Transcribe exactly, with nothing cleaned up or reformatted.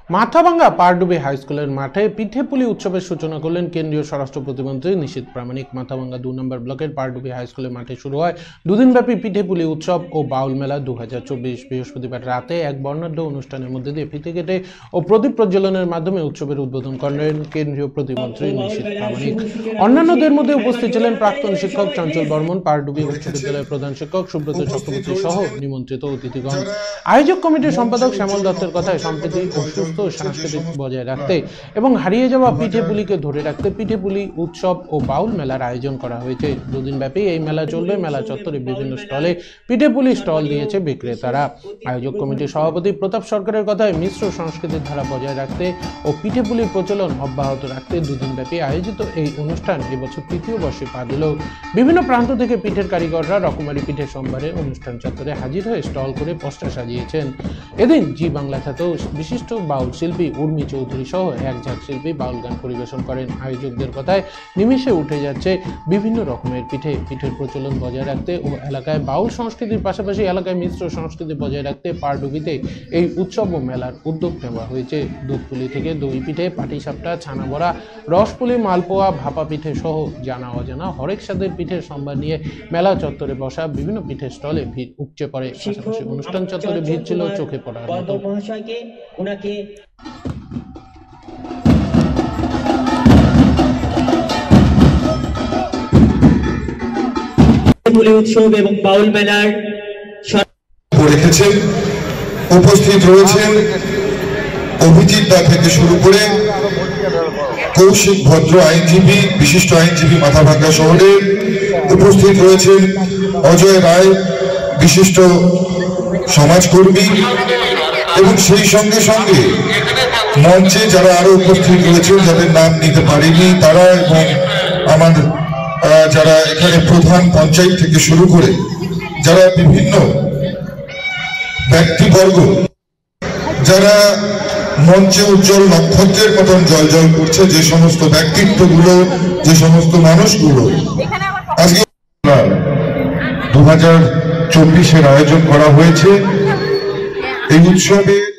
Mathabhanga Pardubi high স্কুলের মাঠে পিঠেপুলি উৎসবের সূচনা করলেন কেন্দ্রীয় স্বরাষ্ট্র প্রতিমন্ত্রী নিশীথ প্রামাণিক। মাথাভাঙ্গা দু নম্বর ব্লকের পারডুবি হাই স্কুলের মাঠে শুরু হয় দুদিনব্যাপী পিঠেপুলি উৎসব ও বাউল মেলা দু হাজার চব্বিশ। বৃহস্পতিবার রাতে এক বর্ণাঢ্য অনুষ্ঠানের মধ্যে দিয়ে ফিতে কেটে ও প্রদীপ প্রজ্বলনের মাধ্যমে উৎসবের উদ্বোধন করেন কেন্দ্রীয় প্রতিমন্ত্রী নিশীথ প্রামাণিক। অন্যান্যদের মধ্যে উপস্থিত ছিলেন প্রাক্তন শিক্ষক চঞ্চল বর্মন, পারডুবি উচ্চ বিদ্যালয়ের প্রধান শিক্ষক সুব্রত চক্রবর্তী সহ নিমন্ত্রিত অতিথিগণ। আয়োজক কমিটির সম্পাদক শ্যামল দত্তের কথায় সম্প্রীতি ও সুস্থ সাংস্কৃতিক বজায় রাখতে এবং হারিয়ে যাওয়া পিঠেপুলিকে ধরে রাখতে পিঠেপুলি উৎসব ও বাউল মেলার আয়োজন করা হয়েছে। দুদিন ব্যাপী এই মেলা চলবে। মেলা চত্বরে বিভিন্ন স্টলে পিঠেপুলি স্টল দিয়েছে বিক্রেতারা। আয়োজক কমিটির সভাপতি প্রতাপ সরকারের কথায় মিশ্র সংস্কৃতির ধারা বজায় রাখতে ও পিঠেপুলির প্রচলন অব্যাহত রাখতে দুদিন ব্যাপী আয়োজিত এই অনুষ্ঠান এবছর তৃতীয় বর্ষে পা দিল। বিভিন্ন প্রান্ত থেকে পিঠের কারিগররা রকমারি পিঠের সম্ভারে অনুষ্ঠান চত্বরে হাজির হয়ে স্টল করে পোস্টার সাজিয়েছেন। এদিন জি বাংলা খ্যাত বিশিষ্ট বাউল শিল্পী উর্মি চৌধুরী সহ এক ঝাঁক শিল্পী বাউল গান পরিবেশন করেন। আয়োজকদের কথায় নিমেষে উঠে যাচ্ছে বিভিন্ন রকমের পিঠে। পিঠের প্রচলন বজায় রাখতে ও এলাকায় বাউল সংস্কৃতির পাশাপাশি এলাকায় মিশ্র সংস্কৃতি বজায় রাখতে পারডুবিতে এই উৎসব ও মেলার উদ্যোগ নেওয়া হয়েছে। দুধপুলি থেকে দই পিঠে, পাটিসাপটা, ছানা বড়া, রসপুলি, মালপোয়া, ভাপা পিঠে সহ জানা অজানা হরেক স্বাদের পিঠের সম্ভার নিয়ে মেলা চত্বরে বসা বিভিন্ন পিঠের স্টলে ভিড় উপচে পড়ে। পাশাপাশি অনুষ্ঠান চত্বরে ভিড় ছিল চোখে পড়ার মতো। উৎসব এবং বাউল মেলার রেখেছেন। উপস্থিত রয়েছেন অভিজিৎ দা থেকে শুরু করে কৌশিক ভদ্র আইনজীবী, বিশিষ্ট আইনজীবী মাথাভাঙ্গা শহরের। উপস্থিত রয়েছেন অজয় রায়, বিশিষ্ট সমাজকর্মী, এবং সেই সঙ্গে সঙ্গে মঞ্চে যারা আরো উপস্থিত রয়েছেন যাদের নাম নিতে পারিনি তারা, এবং আমাদের যারা এখানে প্রধান পঞ্চায়েত থেকে শুরু করে যারা বিভিন্ন ব্যক্তিবর্গ যারা মঞ্চে উজ্জ্বল নক্ষত্রের মতন জল জল করছে, যে সমস্ত ব্যক্তিত্বগুলো, যে সমস্ত মানুষগুলো আজকে দু হাজার চব্বিশের আয়োজন করা হয়েছে। এই উৎসবে